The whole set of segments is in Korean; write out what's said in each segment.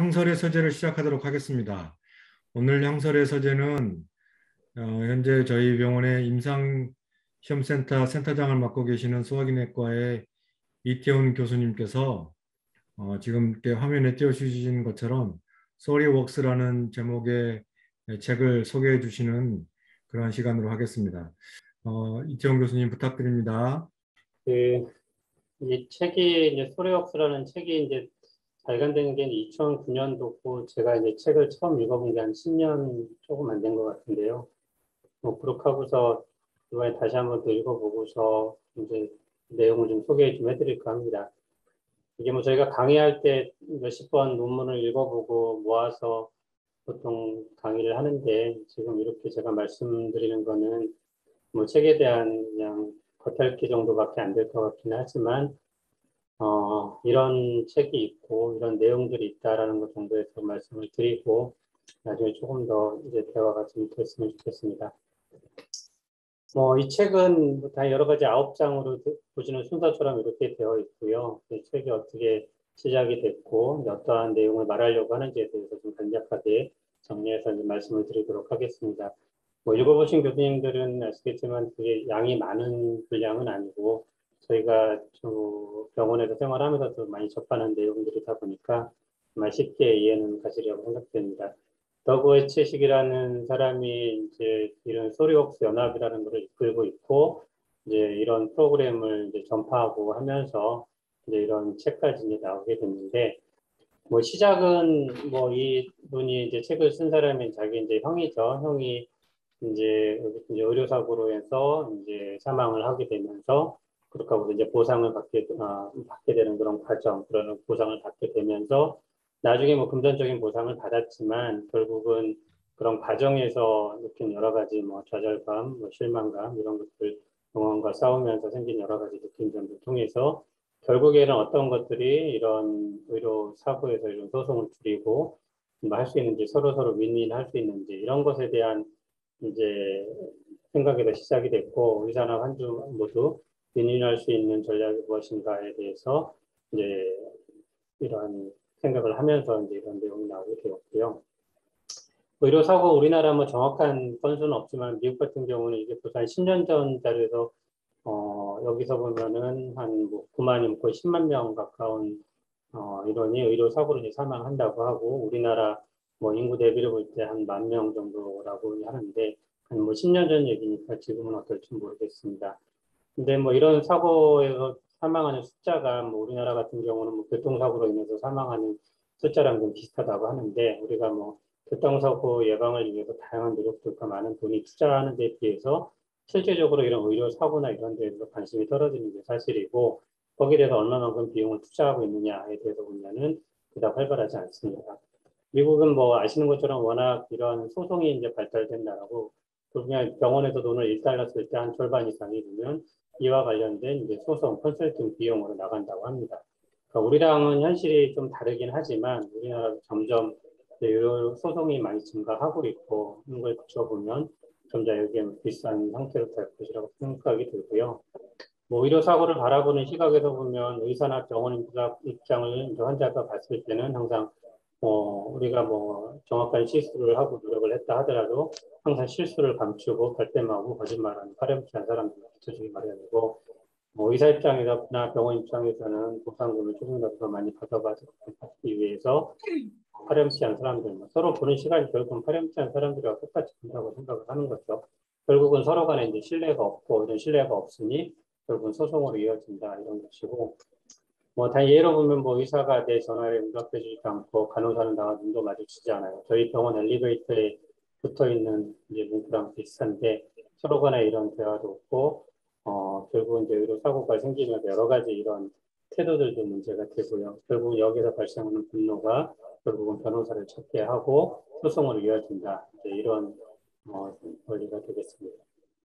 향설의 서재를 시작하도록 하겠습니다. 오늘 향설의 서재는 현재 저희 병원의 임상시험센터 센터장을 맡고 계시는 소화기내과의 이태훈 교수님께서 지금 이렇게 화면에 띄워주신 것처럼 소리웍스라는 제목의 책을 소개해 주시는 그러한 시간으로 하겠습니다. 이태훈 교수님 부탁드립니다. 이 책이 이제 소리웍스라는 책이 이제 발간된 게 2009년도고 제가 이제 책을 처음 읽어본 게 한 10년 조금 안 된 것 같은데요. 뭐 그렇게 하고서 이번에 다시 한번 또 읽어보고서 이제 내용을 좀 소개 좀 해드릴까 합니다. 이게 뭐 저희가 강의할 때 몇십 번 논문을 읽어보고 모아서 보통 강의를 하는데 지금 이렇게 제가 말씀드리는 거는 뭐 책에 대한 그냥 겉핥기 정도밖에 안 될 것 같긴 하지만 이런 책이 있고 이런 내용들이 있다라는 것 정도에서 말씀을 드리고 나중에 조금 더 이제 대화가 좀 됐으면 좋겠습니다. 이 책은 다 여러 가지 9장으로 보시는 순서처럼 이렇게 되어 있고요. 이 책이 어떻게 시작이 됐고 어떠한 내용을 말하려고 하는지에 대해서 좀 간략하게 정리해서 말씀을 드리도록 하겠습니다. 읽어보신 교수님들은 아시겠지만 그게 양이 많은 분량은 아니고 저희가 병원에서 생활하면서 도 많이 접하는 내용들이다 보니까 정말 쉽게 이해는 가시려고 생각됩니다. 더그 웨체식이라는 사람이 이제 이런 소리웍스 연합이라는 것을 이끌고 있고 이제 이런 프로그램을 이제 전파하고 하면서 이제 이런 책까지 이제 나오게 됐는데 시작은 이 분이 이제 책을 쓴 사람이 자기 이제 형이죠. 형이 이제 의료사고로 해서 이제 사망을 하게 되면서 그렇게 하고 이제 보상을 받게 되는 그런 과정, 그런 보상을 받게 되면서 나중에 금전적인 보상을 받았지만 결국은 그런 과정에서 느낀 여러 가지 좌절감, 실망감 이런 것들 병원과 싸우면서 생긴 여러 가지 느낌들을 통해서 결국에는 어떤 것들이 이런 의료 사고에서 이런 소송을 줄이고 할 수 있는지 서로 윈윈할 수 있는지 이런 것에 대한 이제 생각에서 시작이 됐고 의사나 환자 모두 윈윈할 수 있는 전략이 무엇인가에 대해서 이제 이런 생각을 하면서 이제 이런 내용이 나오게 되었고요. 의료 사고 우리나라 정확한 건수는 없지만 미국 같은 경우는 이게 벌써 한 10년 전 자료에서 여기서 보면은 한 9만이 거의 10만 명 가까운 인원이 의료 사고로 이제 사망한다고 하고 우리나라 인구 대비를 볼 때 한 10,000명 정도라고 하는데 한 10년 전 얘기니까 지금은 어떨지 모르겠습니다. 근데 이런 사고에서 사망하는 숫자가 우리나라 같은 경우는 교통사고로 인해서 사망하는 숫자랑 좀 비슷하다고 하는데 우리가 교통사고 예방을 위해서 다양한 노력들과 많은 돈이 투자하는 데 비해서 실제적으로 이런 의료 사고나 이런 데에서 관심이 떨어지는 게 사실이고 거기에 대해서 얼마만큼 비용을 투자하고 있느냐에 대해서 보면은 그닥 활발하지 않습니다. 미국은 아시는 것처럼 워낙 이런 소송이 이제 발달된 나라고 그냥 병원에서 돈을 일달러 쓸 때 한 절반 이상이 보면 이와 관련된 이제 소송, 컨설팅 비용으로 나간다고 합니다. 그러니까 우리랑은 현실이 좀 다르긴 하지만 우리나라도 점점 의료 소송이 많이 증가하고 있고 이런 걸 거쳐보면 점점 여기에 비싼 상태로 될 것이라고 생각이 들고요. 의료 사고를 바라보는 시각에서 보면 의사나 병원 입장을 환자가 봤을 때는 항상 우리가 정확한 실수를 하고 노력을 했다 하더라도 항상 실수를 감추고 발뺌하고 거짓말하는 파렴치한 사람들을 비춰주기 마련이고 의사 입장에서나 병원 입장에서는 보상금을 조금이라도 더 많이 받기 위해서 파렴치한 사람들 서로 보는 시간이 결국은 파렴치한 사람들과 똑같이 본다고 생각을 하는 거죠. 결국은 서로 간에 이제 신뢰가 없고 이런 신뢰가 없으니 결국은 소송으로 이어진다 이런 것이고 단 예로 보면 의사가 내 전화에 응답해주지 않고 간호사는 나와 눈도 마주치지 않아요. 저희 병원 엘리베이터에 붙어있는 이제 문구랑 비슷한데 서로 간에 이런 대화도 없고 결국은 이제 의료 사고가 생기면서 여러 가지 이런 태도들도 문제가 되고요. 결국은 여기서 발생하는 분노가 결국은 변호사를 찾게 하고 소송으로 이어진다. 이제 이런 원리가 되겠습니다.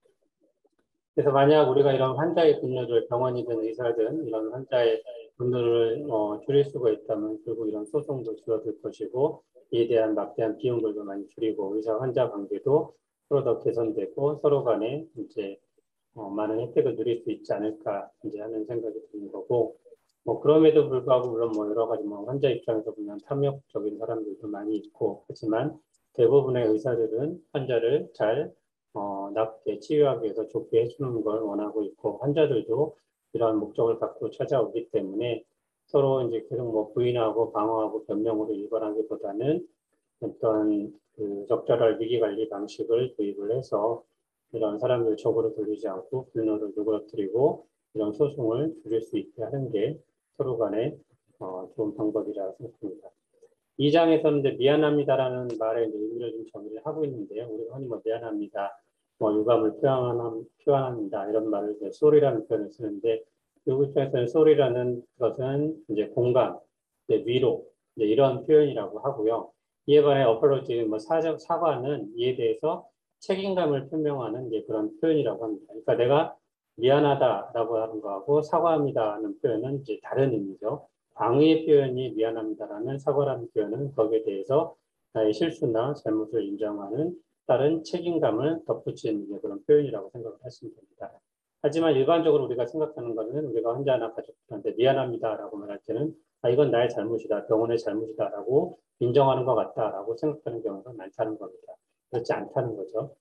그래서 만약 우리가 이런 환자의 분노를 병원이든 의사든 이런 환자의 분노를 줄일 수가 있다면 결국 이런 소송도 줄어들 것이고 이에 대한 막대한 비용들도 많이 줄이고 의사 환자 관계도 서로 더 개선되고 서로 간에 이제 많은 혜택을 누릴 수 있지 않을까 이제 하는 생각이 드는 거고 뭐 그럼에도 불구하고 물론 뭐 여러 가지 뭐 환자 입장에서 보면 탐욕적인 사람들도 많이 있고 하지만 대부분의 의사들은 환자를 잘 낫게 치유하기 위해서 좋게 해주는 걸 원하고 있고 환자들도 이러한 목적을 갖고 찾아오기 때문에 서로 이제 계속 뭐 부인하고 방어하고 변명으로 일관하기보다는 어떤 그 적절한 위기관리 방식을 도입을 해서 이런 사람들 적으로 돌리지 않고 분노를 누그러뜨리고 이런 소송을 줄일 수 있게 하는 게 서로 간에 좋은 방법이라고 생각합니다. 2장에서는 이제 미안합니다라는 말에 이제 의미를 좀 정의를 하고 있는데요. 우리가 흔히 뭐 미안합니다, 뭐 유감을 표현합니다 이런 말을 이제 sorry라는 표현을 쓰는데 여기 입장에서는 sorry라는 것은 이제 공감, 이제 위로 이제 이런 표현이라고 하고요. 이에 반해 apology 뭐 사과는 이에 대해서 책임감을 표명하는 이제 그런 표현이라고 합니다. 그러니까 내가 미안하다라고 하는 거하고 사과합니다라는 표현은 이제 다른 의미죠. 광의의 표현이 미안합니다라는 사과라는 표현은 거기에 대해서 나의 실수나 잘못을 인정하는 다른 책임감을 덧붙이는 그런 표현이라고 생각을 하시면 됩니다. 하지만 일반적으로 우리가 생각하는 것은 우리가 환자나 가족들한테 미안합니다라고 말할 때는 이건 나의 잘못이다, 병원의 잘못이다라고 인정하는 것 같다라고 생각하는 경우가 많다는 겁니다. 그렇지 않다는 거죠.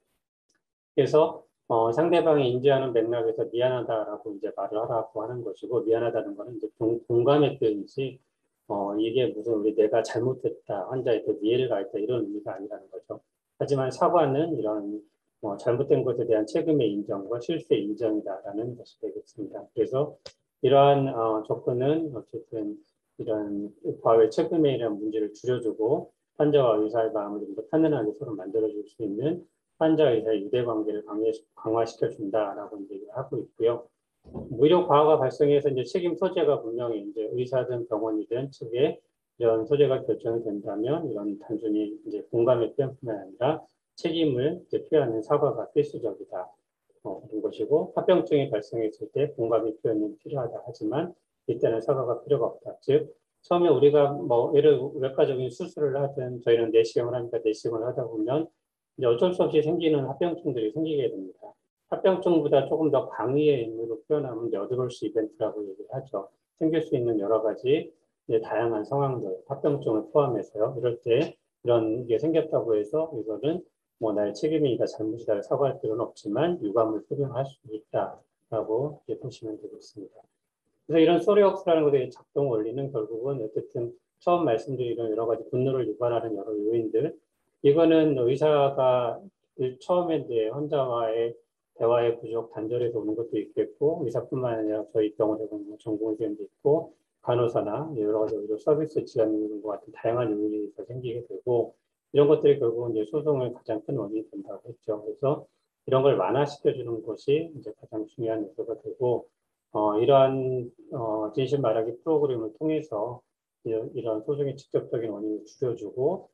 그래서 상대방이 인지하는 맥락에서 미안하다라고 이제 말을 하라고 하는 것이고 미안하다는 것은 이제 공감의 표현이지 이게 무슨 내가 잘못했다, 환자에 또 이해를 가했다 이런 의미가 아니라는 거죠. 하지만 사과는 이런 잘못된 것에 대한 책임의 인정과 실수의 인정이다라는 것이 되겠습니다. 그래서 이러한 접근은 어쨌든 이런 과외 책임에 대한 문제를 줄여주고 환자와 의사의 마음을 좀 더 편안하게 서로 만들어줄 수 있는 환자-의사의 유대관계를 강화시켜준다라고 이제 하고 있고요. 의료 과화가 발생해서 이제 책임 소재가 분명히 이제 의사든 병원이든 측에 이런 소재가 결정이 된다면 이런 단순히 이제 공감의 표현뿐만 아니라 책임을 이제 표현하는 사과가 필수적이다. 그런 것이고 합병증이 발생했을 때 공감의 표현이 필요하다 하지만 이때는 사과가 필요가 없다. 즉 처음에 우리가 뭐 외과적인 수술을 하든 저희는 내시경을 하니까 내시경을 하다 보면 이제 어쩔 수 없이 생기는 합병증들이 생기게 됩니다. 합병증보다 조금 더 광의의 의미로 표현하면 여드볼스 이벤트라고 얘기를 하죠. 생길 수 있는 여러 가지 다양한 상황들, 합병증을 포함해서요. 이럴 때 이런 게 생겼다고 해서 이거는 뭐 나의 책임이니까 잘못이다 사과할 필요는 없지만 유감을 표명할 수 있다라고 보시면 되겠습니다. 그래서 이런 소리웍스라는 것의 작동 원리는 결국은 어쨌든 처음 말씀드린 여러 가지 분노를 유발하는 여러 요인들 이거는 의사가 처음에 이제 환자와의 대화의 부족, 단절에서 오는 것도 있겠고 의사뿐만 아니라 저희 병원에 보면 전공의원도 있고 간호사나 여러 가지 의료 서비스 지원과 같은 다양한 요인이 생기게 되고 이런 것들이 결국은 이제 소송의 가장 큰 원인이 된다고 했죠. 그래서 이런 걸 완화시켜주는 것이 이제 가장 중요한 요소가 되고 이러한 진실 말하기 프로그램을 통해서 이런 소송의 직접적인 원인을 줄여주고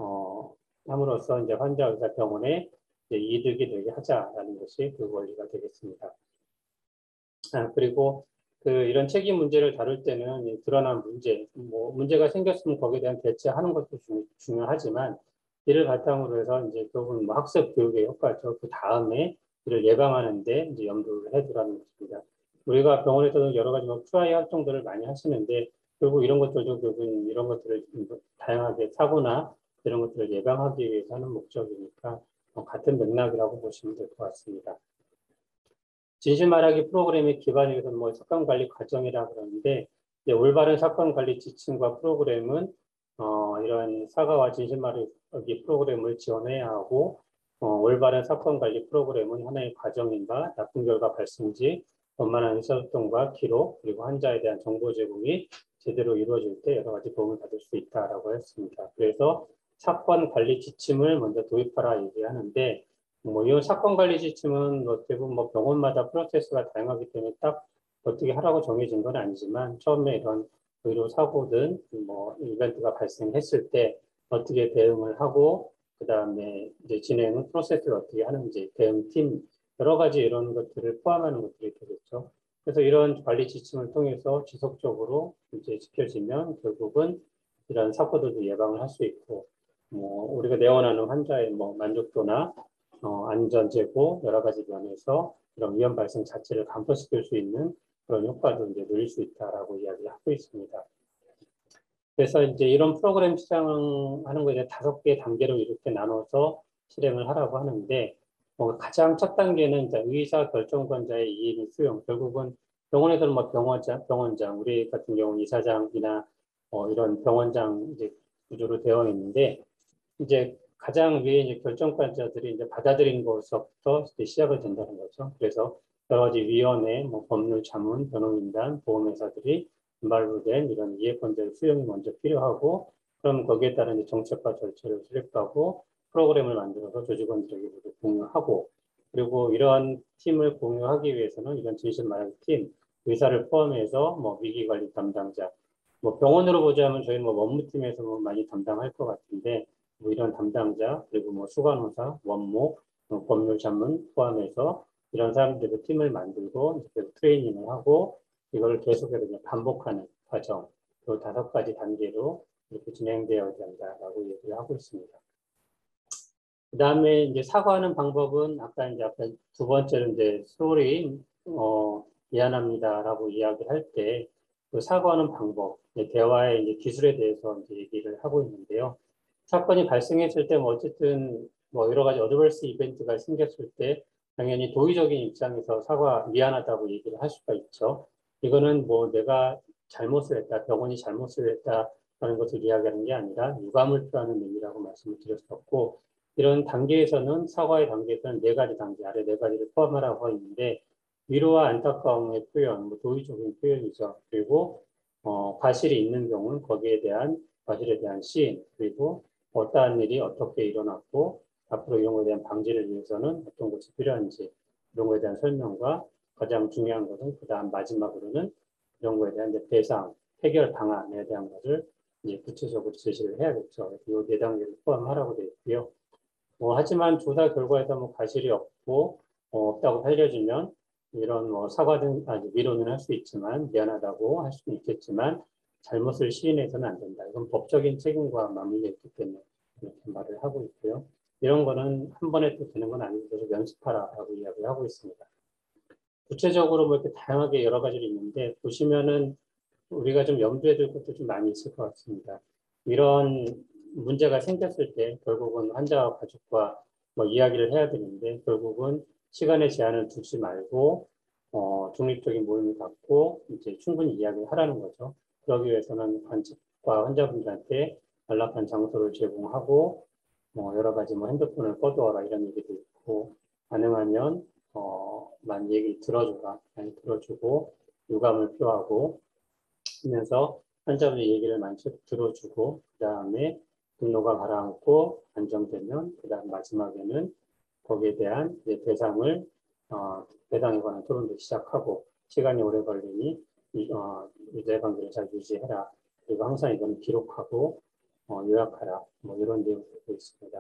함으로써 이제 환자 의사 병원에 이득이 되게 하자라는 것이 그 원리가 되겠습니다. 그리고 이런 책임 문제를 다룰 때는 드러난 문제, 뭐 문제가 생겼으면 거기에 대한 대처하는 것도 중요하지만 이를 바탕으로 해서 이제 결국은 뭐 학습 교육의 효과죠. 그 다음에 이를 예방하는데 이제 염두를 해두라는 것입니다. 우리가 병원에서도 여러 가지 뭐 QI 활동들을 많이 하시는데 결국 이런 것들도 결국은 이런 것들을 다양하게 사고나 이런 것들을 예방하기 위해서 하는 목적이니까 같은 맥락이라고 보시면 될 것 같습니다. 진실 말하기 프로그램의 기반이 돼서 뭐 사건 관리 과정이라 그러는데 이제 올바른 사건 관리 지침과 프로그램은 이런 사과와 진실 말하기 프로그램을 지원해야 하고 올바른 사건 관리 프로그램은 하나의 과정인가 나쁜 결과 발생 시 원만한 의사소통과 기록 그리고 환자에 대한 정보 제공이 제대로 이루어질 때 여러 가지 도움을 받을 수 있다라고 했습니다. 그래서 사건 관리 지침을 먼저 도입하라 얘기하는데 뭐 이 사건 관리 지침은 대부분 뭐 병원마다 프로세스가 다양하기 때문에 딱 어떻게 하라고 정해진 건 아니지만 처음에 이런 의료 사고든 뭐 이벤트가 발생했을 때 어떻게 대응을 하고 그 다음에 이제 진행은 프로세스를 어떻게 하는지 대응팀 여러 가지 이런 것들을 포함하는 것들이 되겠죠. 그래서 이런 관리 지침을 통해서 지속적으로 이제 지켜지면 결국은 이런 사고들도 예방을 할 수 있고 뭐 우리가 내원하는 환자의 뭐 만족도나 안전 제고 여러 가지 면에서 이런 위험 발생 자체를 감소시킬 수 있는 그런 효과도 이제 누릴 수 있다라고 이야기하고 있습니다. 그래서 이제 이런 프로그램 시장하는 거에 대해 5개 단계로 이렇게 나눠서 실행을 하라고 하는데, 가장 첫 단계는 이제 의사 결정권자의 이익 수용. 결국은 병원에서는 뭐 병원장, 우리 같은 경우는 이사장이나 이런 병원장 이제 구조로 되어 있는데, 이제 가장 위에 이제 결정권자들이 이제 받아들인 것부터 이제 시작을 된다는 거죠. 그래서 여러 가지 위원회, 뭐 법률 자문, 변호인단, 보험회사들이 말로 된 이런 이해권자의 수용이 먼저 필요하고, 그럼 거기에 따른 정책과 절차를 수립하고 프로그램을 만들어서 조직원들에게 모두 공유하고, 그리고 이러한 팀을 공유하기 위해서는 이런 진실마을 팀, 의사를 포함해서 뭐 위기관리 담당자, 뭐 병원으로 보자면 저희 뭐 업무팀에서 뭐 많이 담당할 것 같은데, 뭐 이런 담당자, 그리고 뭐 수간호사, 원목, 법률 전문 포함해서 이런 사람들의 팀을 만들고 계속 트레이닝을 하고 이걸 계속해서 반복하는 과정, 또 5가지 단계로 이렇게 진행되어야 된다라고 얘기를 하고 있습니다. 그 다음에 이제 사과하는 방법은 아까 두 번째로 이제 sorry, 미안합니다라고 이야기할 때 그 사과하는 방법, 대화의 이제 기술에 대해서 이제 얘기를 하고 있는데요. 사건이 발생했을 때 뭐 어쨌든 뭐 여러 가지 어드버스 이벤트가 생겼을 때 당연히 도의적인 입장에서 미안하다고 얘기를 할 수가 있죠. 이거는 뭐 내가 잘못을 했다, 병원이 잘못을 했다라는 것을 이야기하는 게 아니라 유감을 표하는 의미라고 말씀을 드렸었고, 이런 단계에서는 사과의 단계에서는 4가지 단계, 아래 4가지를 포함하라고 하고 있는데, 위로와 안타까움의 표현, 뭐 도의적인 표현이죠. 그리고 과실이 있는 경우는 거기에 대한 과실에 대한 시인, 그리고 어떠한 일이 어떻게 일어났고 앞으로 이런 것에 대한 방지를 위해서는 어떤 것이 필요한지 이런 것에 대한 설명과 가장 중요한 것은 그 다음 마지막으로는 이런 것에 대한 이제 배상, 해결 방안에 대한 것을 이제 구체적으로 제시를 해야겠죠. 이 4단계를 포함하라고 되어 있고요. 하지만 조사 결과에서 뭐 과실이 없고 없다고 알려지면 이런 뭐 사과 등 위로는 할 수 있지만 미안하다고 할 수는 있겠지만 잘못을 시인해서는 안 된다. 이건 법적인 책임과 맞물려 있기 때문에 이렇게 말을 하고 있고요. 이런 거는 한 번에 또 되는 건 아니고 계속 연습하라라고 이야기를 하고 있습니다. 구체적으로 뭐 이렇게 다양하게 여러 가지로 있는데 보시면은 우리가 좀 염두에 둘 것도 좀 많이 있을 것 같습니다. 이런 문제가 생겼을 때 결국은 환자와 가족과 뭐 이야기를 해야 되는데 결국은 시간의 제한을 두지 말고 중립적인 모임을 갖고 이제 충분히 이야기를 하라는 거죠. 그러기 위해서는 환자분들한테 연락한 장소를 제공하고 여러 가지 뭐 핸드폰을 꺼두어라 이런 얘기도 있고 가능하면 많이 얘기 들어줘라 많이 들어주고 유감을 표하고 하면서 환자분의 얘기를 많이 들어주고 그 다음에 분노가 가라앉고 안정되면 그 다음 마지막에는 거기에 대한 배상에 관한 토론도 시작하고 시간이 오래 걸리니 유대관계를 잘 유지해라. 그리고 항상 이건 기록하고 요약하라. 뭐 이런 내용이 되어 있습니다.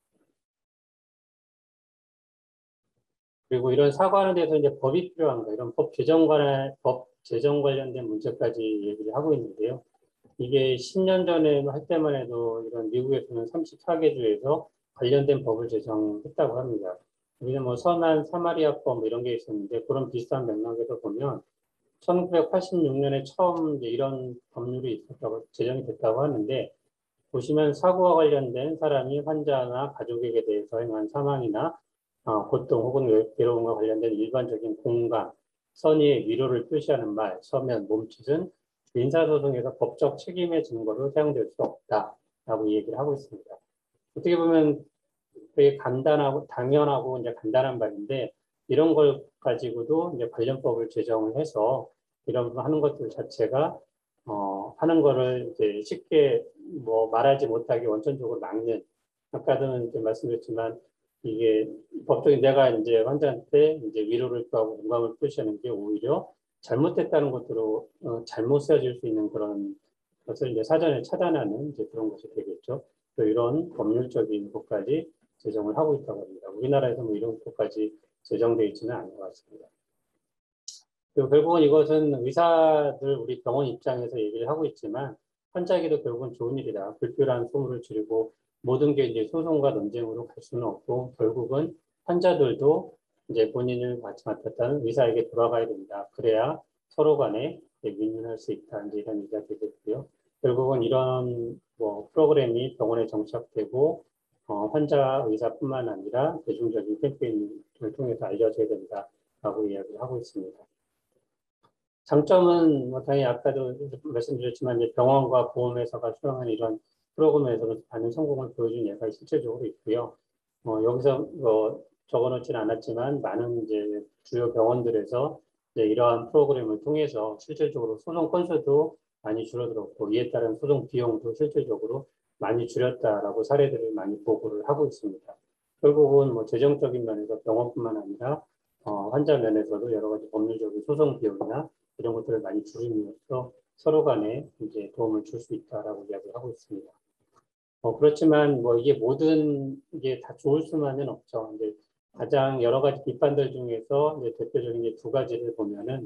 그리고 이런 사과하는 데서 이제 법이 필요한 거, 이런 법 제정 관련된 문제까지 얘기를 하고 있는데요. 이게 10년 전에 할 때만 해도 이런 미국에서는 34개 주에서 관련된 법을 제정했다고 합니다. 우리는 뭐 선한 사마리아법 뭐 이런 게 있었는데 그런 비슷한 맥락에서 보면 1986년에 처음 이제 이런 법률이 제정이 됐다고 하는데 보시면 사고와 관련된 사람이 환자나 가족에게 대해서 행한 사망이나 고통 혹은 괴로움과 관련된 일반적인 공감, 선의의 위로를 표시하는 말, 서면, 몸짓은 민사소송에서 법적 책임의 증거로 사용될 수 없다라고 얘기를 하고 있습니다. 어떻게 보면 되게 간단하고 당연하고 이제 간단한 말인데 이런 걸 가지고도 이제 관련법을 제정을 해서 이런 하는 것들 자체가 하는 거를 이제 쉽게 뭐 말하지 못하게 원천적으로 막는 아까도 이제 말씀드렸지만 이게 법적인 내가 이제 환자한테 이제 위로를 표하고 공감을 표시하는 게 오히려 잘못됐다는 것으로 잘못 쓰여질 수 있는 그런 것을 이제 사전에 차단하는 이제 그런 것이 되겠죠. 또 이런 법률적인 것까지 제정을 하고 있다고 합니다. 우리나라에서 뭐 이런 것까지 제정되어 있지는 않은 것 같습니다. 그리고 결국은 이것은 의사들 우리 병원 입장에서 얘기를 하고 있지만 환자에게도 결국은 좋은 일이다. 불필요한 소모를 줄이고 모든 게 이제 소송과 논쟁으로 갈 수는 없고 결국은 환자들도 이제 본인을 맡았다는 의사에게 돌아가야 된다. 그래야 서로 간에 윈윈할 수 있다. 이제 이런 얘기가 되겠고요. 결국은 이런 뭐 프로그램이 병원에 정착되고 환자 의사뿐만 아니라 대중적인 캠페인을 통해서 알려져야 된다라고 이야기를 하고 있습니다. 장점은 뭐 당연히 아까도 말씀드렸지만 이제 병원과 보험회사가 수행하는 이런 프로그램에서 많은 성공을 보여준 예가 실질적으로 있고요. 여기서 적어놓지는 않았지만 많은 이제 주요 병원들에서 이제 이러한 프로그램을 통해서 실질적으로 소송 건수도 많이 줄어들었고 이에 따른 소송 비용도 실질적으로 많이 줄였다라고 사례들을 많이 보고를 하고 있습니다. 결국은 뭐 재정적인 면에서 병원뿐만 아니라 환자 면에서도 여러 가지 법률적인 소송 비용이나 이런 것들을 많이 줄이면서 서로 간에 이제 도움을 줄 수 있다라고 이야기를 하고 있습니다. 그렇지만 뭐 이게 모든 게 다 좋을 수만은 없죠. 이제 가장 여러 가지 비판들 중에서 이제 대표적인 두 가지를 보면은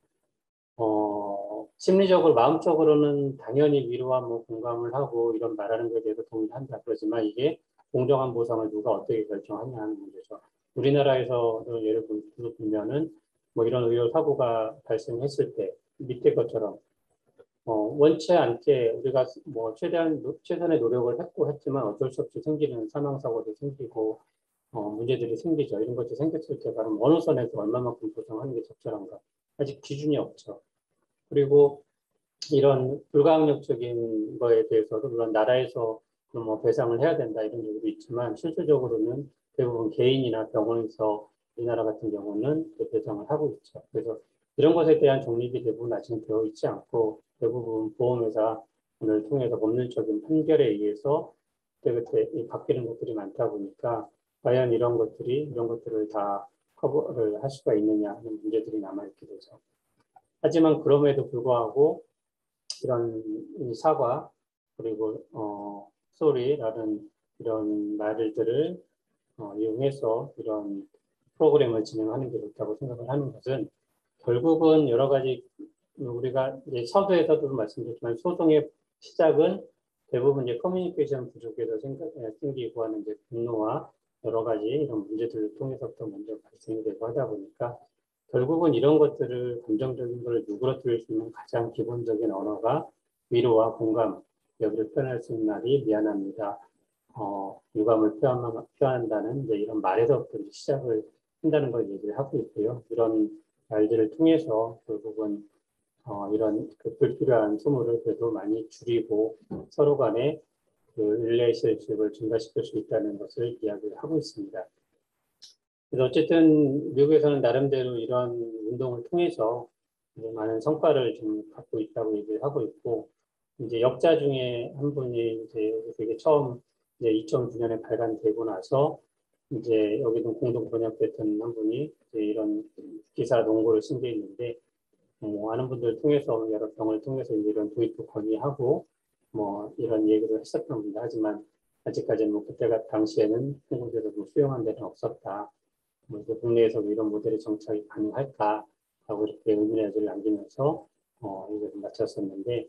심리적으로 마음적으로는 당연히 위로와 뭐 공감을 하고 이런 말하는 것에 대해서 동의를 한다. 그러지만 이게 공정한 보상을 누가 어떻게 결정하냐 하는 문제죠. 우리나라에서 예를 들면은 뭐 이런 의료 사고가 발생했을 때 밑에 것처럼 원치 않게 우리가 뭐 최선의 노력을 했지만 어쩔 수 없이 생기는 사망 사고도 생기고 문제들이 생기죠. 이런 것이 생겼을 때 그럼 어느 선에서 얼마만큼 보상하는 게 적절한가? 아직 기준이 없죠. 그리고 이런 불가항력적인 거에 대해서도 물론 나라에서 뭐 배상을 해야 된다 이런 얘기도 있지만 실질적으로는 대부분 개인이나 병원에서 우리나라 같은 경우는 배상을 하고 있죠. 그래서 이런 것에 대한 정립이 대부분 아직 되어 있지 않고 대부분 보험회사를 통해서 법률적인 판결에 의해서 그때 바뀌는 것들이 많다 보니까 과연 이런 것들을 다 커버를 할 수가 있느냐 하는 문제들이 남아있게 되죠. 하지만 그럼에도 불구하고 이런 사과 그리고 소리라는 이런 말들을 이용해서 이런 프로그램을 진행하는 게 좋다고 생각을 하는 것은 결국은 여러 가지 우리가 이제 서두에서도 말씀드렸지만 소송의 시작은 대부분 이제 커뮤니케이션 부족에서 생기고 하는 이제 분노와 여러 가지 이런 문제들을 통해서부터 먼저 발생이 되고 하다 보니까 결국은 이런 것들을 감정적인 것을 누그러뜨릴 수 있는 가장 기본적인 언어가 위로와 공감, 여기를 표현할 수 있는 말이 미안합니다. 유감을 표현한다는 이제 이런 말에서부터 시작을 한다는 걸 얘기를 하고 있고요. 이런 말들을 통해서 결국은 이런 그 불필요한 소모를 그래도 많이 줄이고 서로 간에 그 릴레이션십을 증가시킬 수 있다는 것을 이야기를 하고 있습니다. 그래서 어쨌든 미국에서는 나름대로 이런 운동을 통해서 많은 성과를 좀 갖고 있다고 얘기를 하고 있고 이제 역자 중에 한 분이 이제 되게 처음 이제 2009년에 발간되고 나서 이제 여기도 공동 번역됐던 한 분이 이제 이런 기사 논고를 쓴 게 있는데 아는 분들을 통해서 여러 병을 통해서 이런 도입도 건의하고 뭐 이런 얘기를 했었던 겁니다. 하지만 아직까지는 뭐 그때가 당시에는 한국에서 뭐 수용한 데는 없었다. 뭐 국내에서도 이런 모델이 정착이 가능할까라고 이렇게 의문의 여지를 남기면서 이걸 마쳤었는데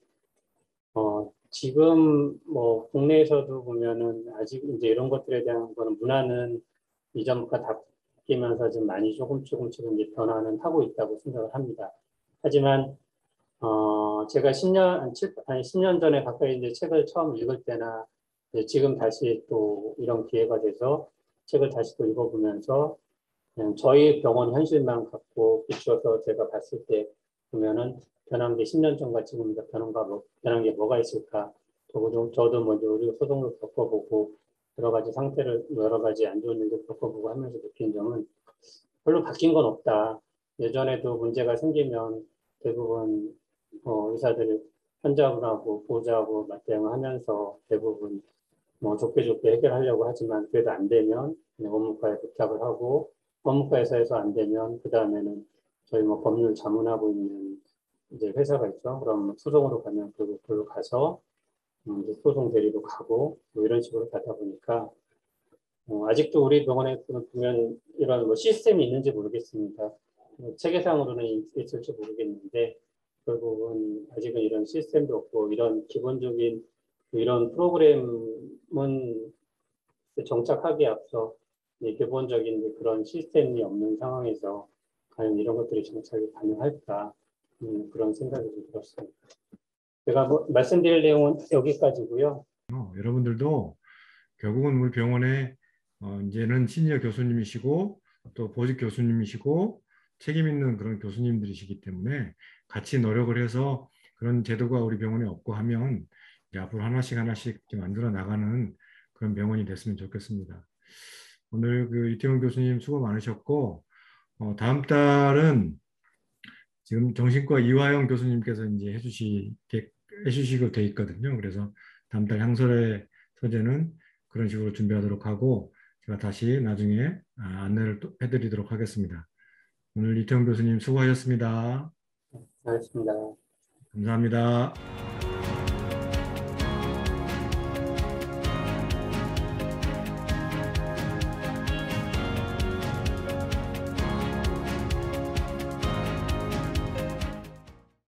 지금 뭐 국내에서도 보면은 아직 이제 이런 것들에 대한 거는 문화는 이전부터 바뀌면서 좀 많이 조금씩 이제 변화는 하고 있다고 생각을 합니다. 하지만 제가 10년 전에 가까이 이제 책을 처음 읽을 때나 지금 다시 또 이런 기회가 돼서 책을 다시 또 읽어보면서 그냥 저희 병원 현실만 갖고 비추어서 제가 봤을 때 보면은 변한 게 10년 전과 지금 변한 게 뭐가 있을까? 저도 먼저 우리 소송을 겪어보고 여러 가지 여러 가지 안 좋은 일도 겪어보고 하면서 느낀 점은 별로 바뀐 건 없다. 예전에도 문제가 생기면 대부분 의사들 환자분하고 보호자하고 맞대응하면서 대부분 뭐 좋게 해결하려고 하지만 그래도 안 되면 법무과에 부탁을 하고 법무과에서 해서 안 되면 그 다음에는 저희 뭐 법률 자문하고 있는 이제 회사가 있죠. 그럼 소송으로 가면 그걸로 가서 이제 소송 대리로 가고 뭐 이런 식으로 가다 보니까 아직도 우리 병원에 보면 이런 뭐 시스템이 있는지 모르겠습니다. 체계상으로는 있을지 모르겠는데 결국은 아직은 이런 시스템도 없고 이런 기본적인 이런 프로그램은 정착하기에 앞서 기본적인 그런 시스템이 없는 상황에서 과연 이런 것들이 정착이 가능할까 그런 생각이 좀 들었습니다. 제가 뭐 말씀드릴 내용은 여기까지고요. 여러분들도 결국은 우리 병원에 이제는 시니어 교수님이시고 또 보직 교수님이시고 책임 있는 그런 교수님들이시기 때문에 같이 노력을 해서 그런 제도가 우리 병원에 없고 하면 이제 앞으로 하나씩 하나씩 만들어 나가는 그런 병원이 됐으면 좋겠습니다. 오늘 그 이태원 교수님 수고 많으셨고 다음 달은 지금 정신과 이화영 교수님께서 이제 해주시고 돼 있거든요. 그래서 다음 달 향설의 서재는 그런 식으로 준비하도록 하고 제가 다시 나중에 안내를 또 해드리도록 하겠습니다. 오늘 이태원 교수님 수고하셨습니다. 알겠습니다. 감사합니다.